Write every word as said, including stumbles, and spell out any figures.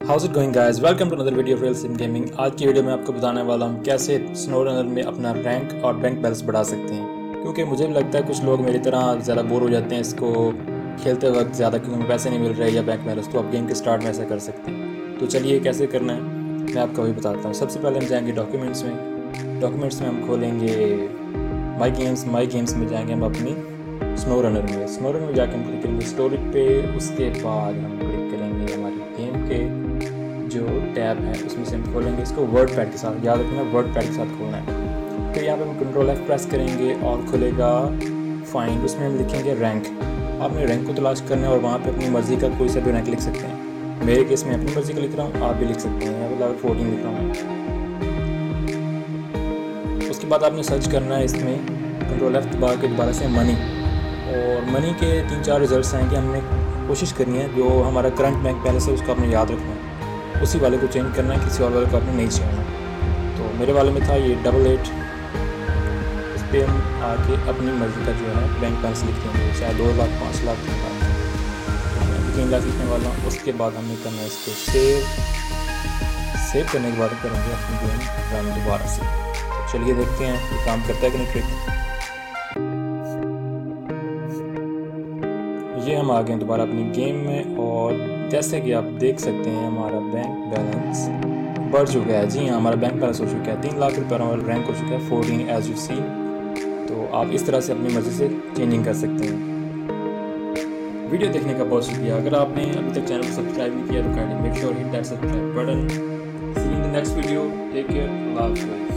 House it going guys, welcome to another video of real sim gaming. आज की video में आपको बताने वाला हूँ कैसे स्नो रनर में अपना रैंक और बैंक बैलेंस बढ़ा सकते हैं। क्योंकि मुझे भी लगता है कुछ लोग मेरी तरह ज़्यादा बोर हो जाते हैं इसको खेलते वक्त ज़्यादा, क्योंकि उन्हें पैसे नहीं मिल रहे या बैंक बैलेंस, तो आप गेम के स्टार्ट में ऐसा कर सकते हैं। तो चलिए कैसे करना है मैं आपको अभी बताता हूँ। सबसे पहले हम जाएंगे डॉक्यूमेंट्स में। डॉक्यूमेंट्स में हम खोलेंगे माई गेम्स। माई गेम्स में जाएंगे हम अपनी स्नो रनर में। स्नो रनर में जाकर हम क्लिक करेंगे स्टोरी पे। उसके बाद हम क्लिक करेंगे हमारे गेम के जो टैब है उसमें से हम खोलेंगे इसको वर्ड पैड के साथ। याद रखना वर्ड पैड के साथ खोलना है। फिर यहाँ पे हम कंट्रोल एफ प्रेस करेंगे और खुलेगा फाइंड। उसमें हम लिखेंगे रैंक। आपने रैंक को तलाश करना है और वहाँ पे अपनी मर्ज़ी का कोई सा भी रैंक लिख सकते हैं। मेरे केस में अपनी मर्ज़ी का लिख रहा हूँ, आप भी लिख सकते हैं। यहाँ पे लेवल फोर्टीन लिख रहा हूँ। उसके बाद आपने सर्च करना है इसमें कंट्रोल एफ दबा के दोबारा से मनी, और मनी के तीन चार रिजल्ट्स आएंगे। हमने कोशिश करनी है जो हमारा करंट बैंक बैलेंस है उसको आपने याद रखना है, उसी वाले को चेंज करना है, किसी और वाले को आपने नहीं छोड़ना। तो मेरे वाले में था ये डबल एट। इस पर हम आके अपनी मर्ज़ी का जो है बैंक बैलेंस लिख देंगे, चाहे दो लाख पाँच लाख तीन लाख, तो मैं तीन लाख लिखने वाला हूँ। उसके बाद हमें करना है इसको सेव। सेव करने के बाद करेंगे अपनी गेम रन दोबारा से। तो चलिए देखते हैं ये काम करता है कि नहीं ट्रिक। ये हम आ गए दोबारा अपनी गेम में, और जैसे कि आप देख सकते हैं हमारा बैंक बैलेंस बढ़ चुका है। जी हाँ, हमारा बैंक बैलेंस हो चुका है तीन लाख रुपये, हमारा रैंक हो चुका है फोर्टीन एज यू सी। तो आप इस तरह से अपनी मर्ज़ी से चेंजिंग कर सकते हैं। वीडियो देखने का बहुत शुक्रिया। अगर आपने अभी तक चैनल को सब्सक्राइब नहीं किया तो kindly make sure hit that subscribe button. See you in the next video. Take care, अल्लाह हाफ़िज़।